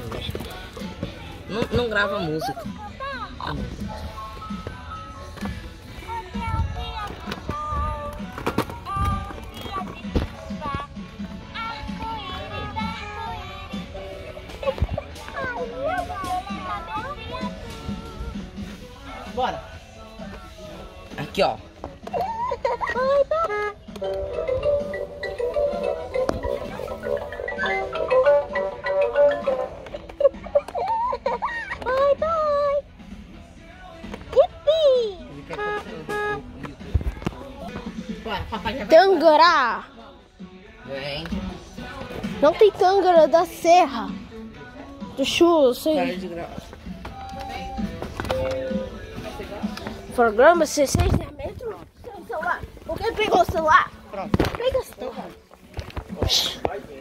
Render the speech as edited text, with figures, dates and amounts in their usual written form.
Não grava música. Bora. Aqui, ó. Bye bye. Yippee. Bora, papai já vai. Tangará. Vem. Não tem Tângara da Serra. Do Chu, Para sei. de gravar. Programa 60 metros. Seu celular. Por que pegou o celular? Pronto. Pega o celular.